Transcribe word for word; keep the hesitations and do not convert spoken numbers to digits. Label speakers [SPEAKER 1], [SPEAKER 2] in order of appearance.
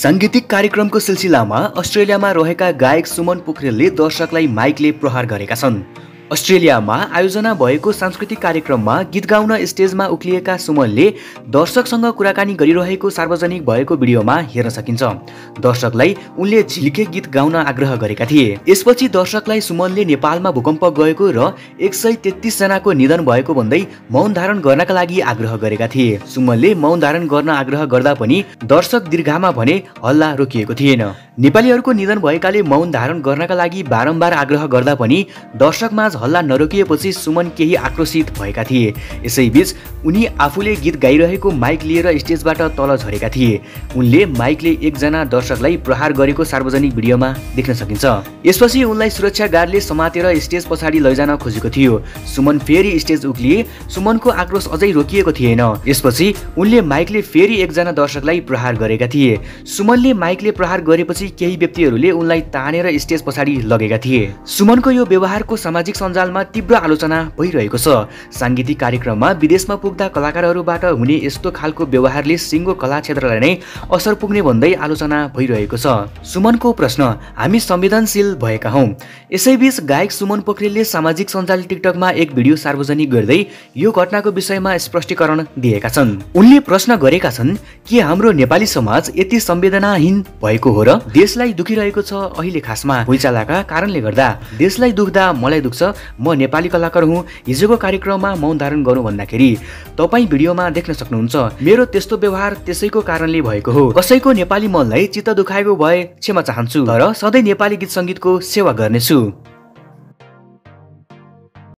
[SPEAKER 1] सांगीतिक कार्यक्रमको सिलसिलामा अस्ट्रेलियामा रहेका गायक सुमन पोखरेलले दर्शकलाई माइकले प्रहार गरेका छन्। अस्ट्रेलियामा आयोजना भएको सांस्कृतिक कार्यक्रममा गीत गाउन स्टेजमा उक्लिएका सुमनले दर्शकसँग कुराकानी गरिरहेको सार्वजनिक भएको भिडियोमा हेर्न सकिन्छ। दर्शकलाई उनले झिल्के गीत गाउन आग्रह गरेका थिए। यसपछि दर्शकलाई सुमनले नेपालमा भूकम्प गएको र एक सय तेत्तीस जनाको निधन भएको भन्दै मौन धारण गर्नका लागि आग्रह गरेका थिए। सुमनले मौन धारण गर्न आग्रह गर्दा पनि दर्शक दीर्घामा भने हल्ला रोकिएको थिएन। नेपालीहरूको निधन भएकाले मौन धारण गर्नका लागि बारम्बार आग्रह गर्दा पनि दर्शकमा हल्ला नरोकिएपछि सुमन केही आक्रोशित भएका थिए। यसैबीच उनी आफूले गीत गाइरहेको माइक लिएर स्टेजबाट तल झरेका थिए। उनले माइकले एकजना दर्शकलाई प्रहार गरेको सार्वजनिक भिडियोमा देख्न सकिन्छ। यसपछि उनलाई सुरक्षा गार्डले समातेर स्टेज पछाडि लैजान खोजेको थियो। सुमन फेरि स्टेज उक्लिए। सुमनको आक्रोश अझै रोकिएको थिएन। यसपछि उनले माइकले फेरि एकजना दर्शकलाई प्रहार गरेका थिए। सुमनले माइकले प्रहार गरेपछि केही व्यक्तिहरूले उनलाई तानेर स्टेज पछाडि लगेका थिए। सुमनको यो व्यवहारको सामाजिक सञ्जालमा तीव्र आलोचना भइरहेको छ। सांगीतिक कार्यक्रममा विदेशमा पुग्दा कलाकारहरूबाट हुने यस्तो खालको व्यवहारले सिङ्गो कला क्षेत्रलाई नै असर पुग्ने भन्दै आलोचना भइरहेको छ। सुमनको प्रश्न, हामी संवेदनशील भएका हौं। यसैबीच गायक सुमन पोखरेलले सामाजिक सञ्जाल टिकटकमा एक भिडियो सार्वजनिक गर्दै यो घटनाको विषयमा स्पष्टीकरण दिएका छन्। उनले प्रश्न गरेका छन्, के हाम्रो नेपाली समाज यति संवेदनाहीन भएको हो र? देशलाई दुखिरहेको छ अहिले, खासमा भुइँचालोका कारणले गर्दा। देशलाई दुख्दा मलाई दुख्छ। म नेपाली कलाकार हुँ। हिजोको कार्यक्रममा मौन धारण गरौँ भन्दाखेरि तपाईँ भिडियोमा देख्न सक्नुहुन्छ। मेरो त्यस्तो व्यवहार त्यसैको कारणले भएको हो। कसैको नेपाली मनलाई चित्त दुखाएको भए क्षमा चाहन्छु, तर सधैँ नेपाली गीत सङ्गीतको सेवा गर्नेछु।